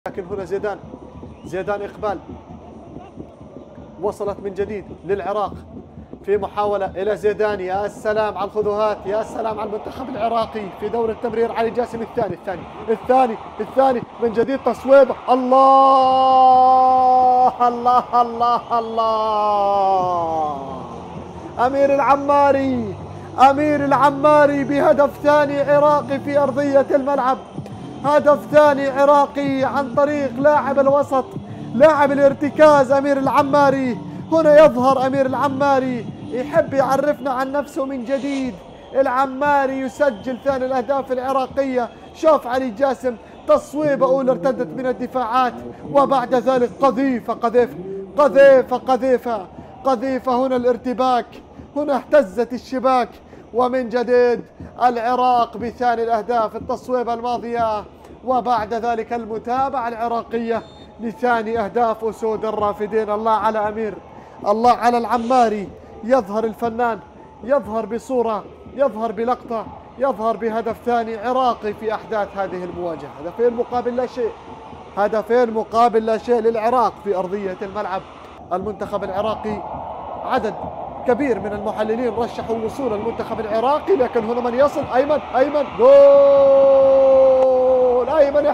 لكن هنا زيدان إقبال وصلت من جديد للعراق في محاولة إلى زيدان. يا سلام على الخذوهات، يا سلام على المنتخب العراقي في دور التمرير. علي جاسم الثاني من جديد تصويبه. الله الله الله الله، أمير العماري بهدف ثاني عراقي في أرضية الملعب. هدف ثاني عراقي عن طريق لاعب الوسط، لاعب الارتكاز أمير العماري. هنا يظهر أمير العماري، يحب يعرفنا عن نفسه من جديد. العماري يسجل ثاني الأهداف العراقية. شوف علي جاسم تصويبة أولى ارتدت من الدفاعات، وبعد ذلك قذيفة هنا الارتباك، هنا اهتزت الشباك. ومن جديد العراق بثاني الأهداف، التصويبة الماضية وبعد ذلك المتابعة العراقية لثاني أهداف أسود الرافدين. الله على أمير، الله على العماري. يظهر الفنان، يظهر بصورة، يظهر بلقطة، يظهر بهدف ثاني عراقي في أحداث هذه المواجهة. هدفين مقابل لا شيء للعراق في أرضية الملعب. المنتخب العراقي، عدد كبير من المحللين رشحوا وصول المنتخب العراقي، لكن هنا من يصل؟ أيمن جول!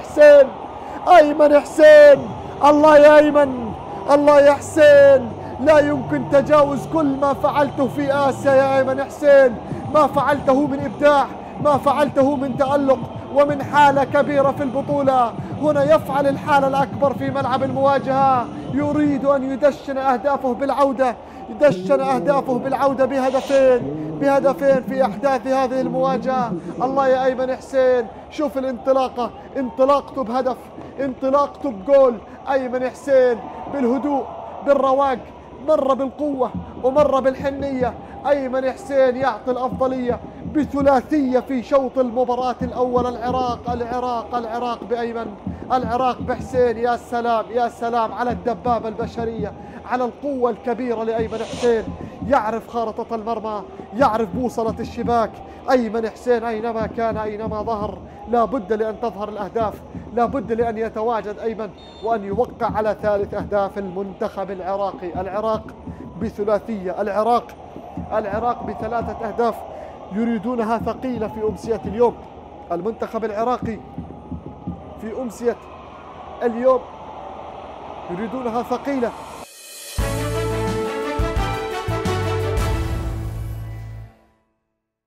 أيمن حسين، الله يا أيمن، الله يا حسين، لا يمكن تجاوز كل ما فعلته في آسيا يا أيمن حسين. ما فعلته من إبداع، ما فعلته من تألق ومن حالة كبيرة في البطولة. هنا يفعل الحالة الأكبر في ملعب المواجهة، يريد أن يدشن أهدافه بالعودة بهدفين في أحداث هذه المواجهة. الله يا أيمن حسين، شوف الانطلاقة، انطلاقته بهدف، انطلاقته بجول. أيمن حسين بالهدوء بالرواق، مرة بالقوة ومرة بالحنية. أيمن حسين يعطي الأفضلية بثلاثية في شوط المباراة الأول. العراق بأيمن، العراق بحسين. يا سلام على الدبابة البشرية، على القوة الكبيرة لأيمن حسين. يعرف خارطة المرمى، يعرف بوصلة الشباك. أيمن حسين أينما كان، أينما ظهر، لا بد لأن تظهر الأهداف، لا بد لأن يتواجد أيمن وأن يوقع على ثالث أهداف المنتخب العراقي. العراق بثلاثية، العراق بثلاثة أهداف يريدونها ثقيلة في أمسية اليوم. المنتخب العراقي في أمسية اليوم يريدونها ثقيلة.